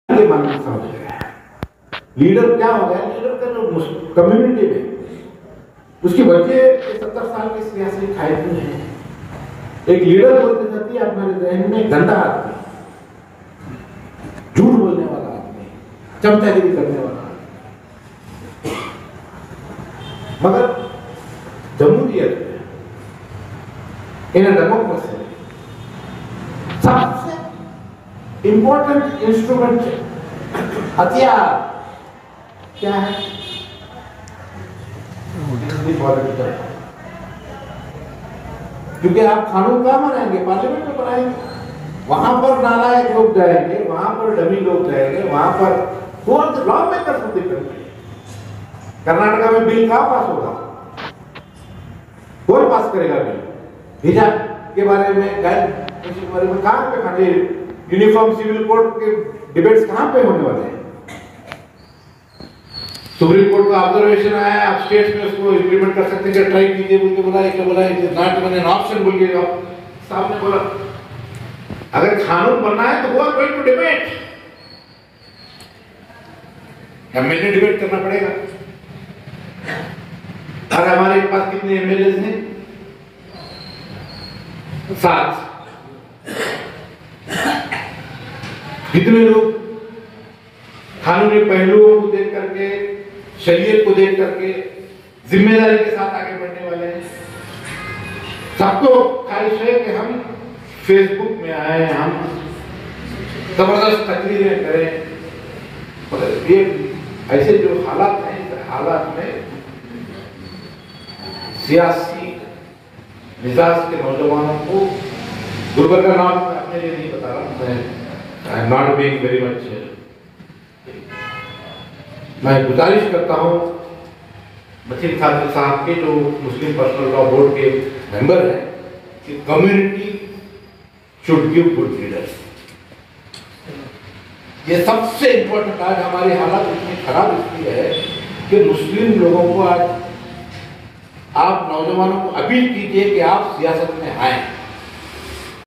ये मानना समझ गया। लीडर क्या हो गया? लीडर का जो कम्युनिटी में उसकी वजह 70 साल की सियासी खायदी है। एक लीडर बोलते जाती है हमारे जहन में गंदा आदमी, झूठ बोलने वाला आदमी, चमचागिरी करने वाला आदमी। मगर जमहूरियत में इन डेमोक्रेसी सबसे इंपॉर्टेंट इंस्ट्रूमेंट हथियार क्या है? क्योंकि आप कानून कहाँ बनाएंगे? पार्लियामेंट में बनाएंगे। वहां पर नालायक लोग जाएंगे, वहां पर डमी लोग जाएंगे, वहां पर लॉ मेकर को दिक्कत नहीं। कर्नाटका में बिल कहाँ पास होगा? कौन पास करेगा बिल? हिजाब के बारे में, के बारे में कहाँ पे खाली यूनिफॉर्म सिविल कोड के डिबेट्स कहाँ पे होने वाले हैं? सुप्रीम कोर्ट का ऑब्जर्वेशन आया, आप स्टेट्स में उसको इंप्लीमेंट कर सकते हैं, ट्राई कीजिए बोल के बोला नॉट मैंने ऑप्शन बोल के साहब ने बोला अगर कानून बनना है तो वो going to debate, MLA debate करना पड़ेगा। और हमारे पास कितने एमएलए हैं? 7। कितने लोग कानूनी पहलुओं को देख करके, शरीयत को देख करके जिम्मेदारी के साथ आगे बढ़ने वाले हैं? सबको ख्वाहिश है कि हम फेसबुक में आए, हम जबरदस्त तकरीरें करें। मगर ये ऐसे जो हालात हैं, इस हालात में सियासी मिजाज के नौजवानों को, गुरबर का नाम मैं अपने लिए नहीं बता रहा, मैं I am not being very much, मैं गुजारिश करता हूं बशीर खान साहब के जो मुस्लिम पर्सनल लॉ बोर्ड के मेंबर हैं कि community should give good leaders. ये सबसे इंपॉर्टेंट। आज हमारी हालत इतनी खराब इसलिए है कि मुस्लिम लोगों को, आज आप नौजवानों को अपील कीजिए कि आप सियासत में आए।